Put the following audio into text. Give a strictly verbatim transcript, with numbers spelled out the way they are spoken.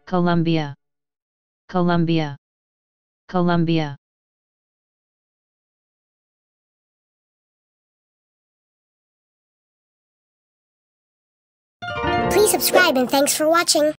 Colombia, Colombia, Colombia. Please subscribe and thanks for watching.